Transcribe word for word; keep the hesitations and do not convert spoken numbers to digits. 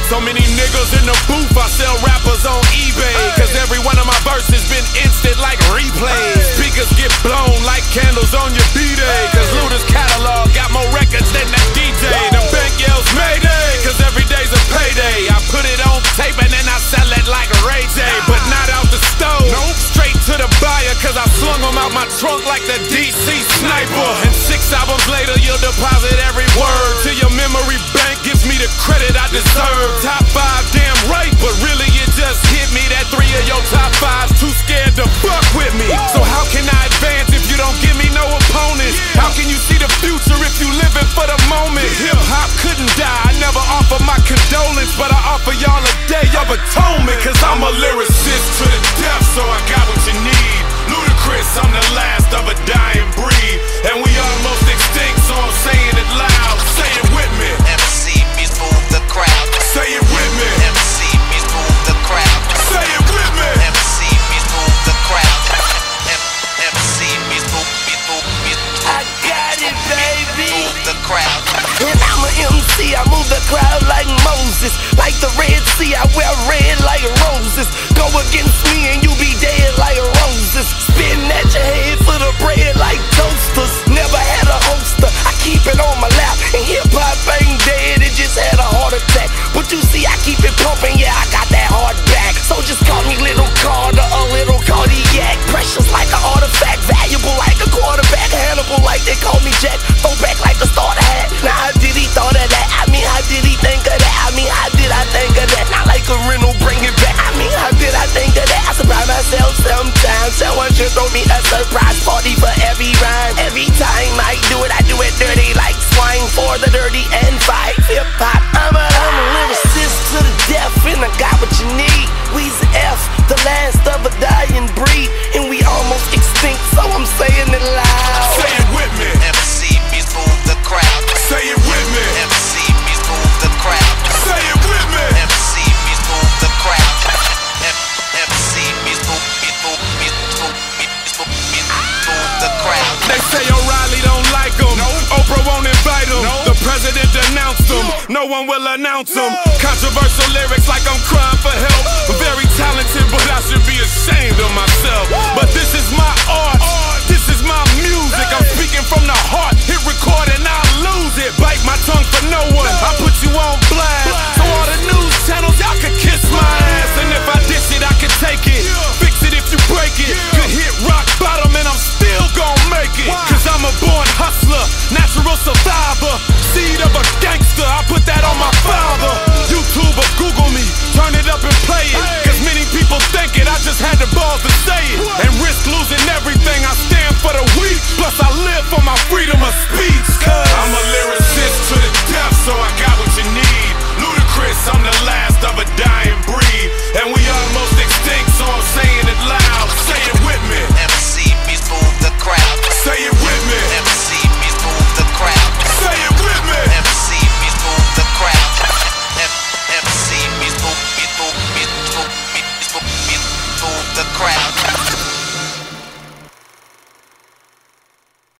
So many niggas in the booth, I sell rappers on eBay. Cause every one of my verses been instant like replays. Speakers get blown like candles on your B-Day. Cause Luda's catalog got more records than that D J. The bank yells Mayday, cause every day's a payday. I put it on tape and then I sell it like Ray J. But not out the stove, nope. Straight to the buyer, cause I slung them out my trunk like the D C sniper. And six albums later, you'll deposit every word to your memory bank, gives me the credit I deserve. Top five, damn right, but really it just hit me that three of your top fives too scared to fuck with me. So how can I advance if you don't give me no opponents? How can you see the future if you living for the moment? Hip-hop couldn't die, I never offer my condolence, but I offer y'all a day of atonement. Cause I'm a lyricist to the death, so I got what you need. Ludacris, I'm the last of a dying breed, and we almost extinct, so I'm saying it loud. Say it with me. M C B's move the crowd. Say it with me. M C B's move the crowd. Say it with me. M C B's move the crowd. M C B's move, B's move, B's move. I got it, baby. Move the crowd. And I'm a M C, I move the crowd like Moses. Like the Red Sea, I wear red like roses. Go against me and you be dead like roses. Spitting at your head for the bread like toasters. Never had a holster, I keep it on my lap. And hip-hop ain't dead, it just had a heart attack. But you see, I keep it pumping, yeah, I got that hard back. So just call me Little Carter, a little cardiac. Precious like an artifact, valuable like a quarterback. Hannibal like they call me Jack, throw back like a starter hat. Now how did he thought of that? I mean, how did he think of that? I mean, how did I think of that? Not like a rental, bring it back. I mean, how did I think of that? I surprise myself sometimes. Someone should throw me a surprise party for every rhyme. Every time I do it, I do it dirty like swine for the dirty and fight. Hip-hop, I'm a, I'm a lyricist to the death, and I got what you need. We's F, the last of a dying breed, and we almost extinct, so I'm saying it loud. Say it with me. M C B's move the crowd. Say it with me. M C B's move the crowd. Say it with me. M C B's move the crowd. M C B's move, B's move, B's move, B's move, B's move the crowd. They say O'Reilly don't like him, no. Oprah won't invite him, no. The president denounced him, no one will announce him. No. Controversial lyrics like I'm crying for help. Very talented, but I should be ashamed of myself. But this is my art, this is my music. I'm speaking from the heart, hit record and I'll lose it. Bite my tongue for no one, I